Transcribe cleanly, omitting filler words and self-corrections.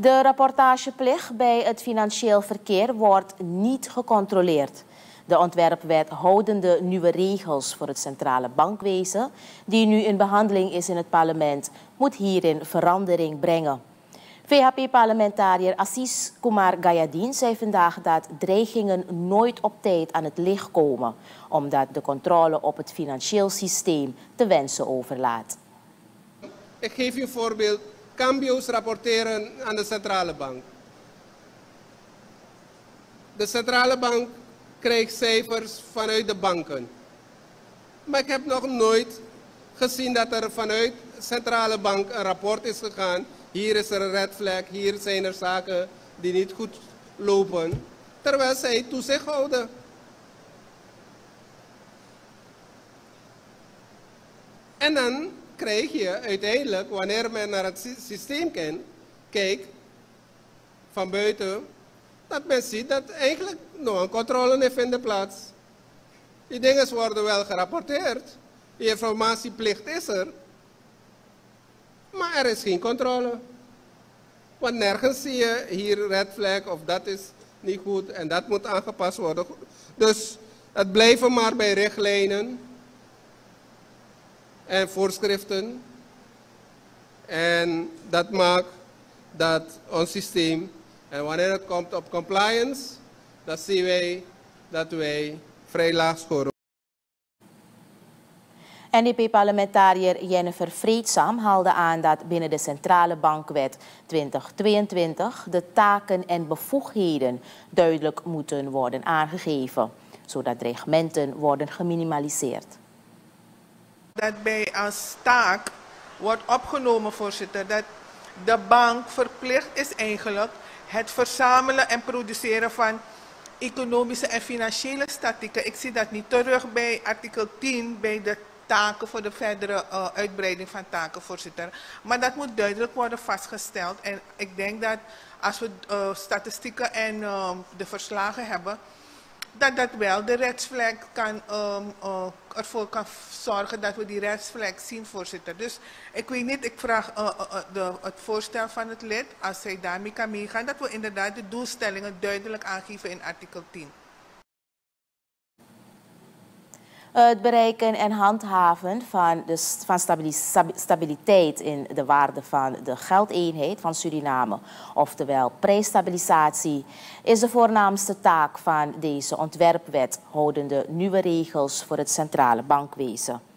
De rapportageplicht bij het financieel verkeer wordt niet gecontroleerd. De ontwerpwet houdende nieuwe regels voor het centrale bankwezen, die nu in behandeling is in het parlement, moet hierin verandering brengen. VHP-parlementariër Assis Kumar Gayadin zei vandaag dat dreigingen nooit op tijd aan het licht komen, omdat de controle op het financieel systeem te wensen overlaat. Ik geef u een voorbeeld. Cambio's rapporteren aan de centrale bank. De centrale bank krijgt cijfers vanuit de banken. Maar ik heb nog nooit gezien dat er vanuit de centrale bank een rapport is gegaan. Hier is er een red flag, hier zijn er zaken die niet goed lopen. Terwijl zij toezicht houden. En dan krijg je uiteindelijk, wanneer men naar het systeem kijkt, van buiten, dat men ziet dat eigenlijk nog een controle niet vindt plaats. Die dingen worden wel gerapporteerd. Die informatieplicht is er. Maar er is geen controle. Want nergens zie je hier red flag of dat is niet goed en dat moet aangepast worden. Dus het blijven maar bij richtlijnen en voorschriften. En dat maakt dat ons systeem, en wanneer het komt op compliance, dan zien wij dat wij vrij laag scoren. NDP-parlementariër Jennifer Vreedzam haalde aan dat binnen de Centrale Bankwet 2022 de taken en bevoegdheden duidelijk moeten worden aangegeven, zodat dreigementen worden geminimaliseerd. Dat bij als taak wordt opgenomen, voorzitter, dat de bank verplicht is eigenlijk het verzamelen en produceren van economische en financiële statistieken. Ik zie dat niet terug bij artikel 10 bij de taken voor de verdere uitbreiding van taken, voorzitter. Maar dat moet duidelijk worden vastgesteld. En ik denk dat als we statistieken en de verslagen hebben, dat dat wel de rechtsvlek kan, ervoor kan zorgen dat we die rechtsvlek zien, voorzitter. Dus ik weet niet, ik vraag het voorstel van het lid, als zij daarmee kan meegaan, dat we inderdaad de doelstellingen duidelijk aangeven in artikel 10. Het bereiken en handhaven van stabiliteit in de waarde van de geldeenheid van Suriname, oftewel prijsstabilisatie, is de voornaamste taak van deze ontwerpwet houdende nieuwe regels voor het centrale bankwezen.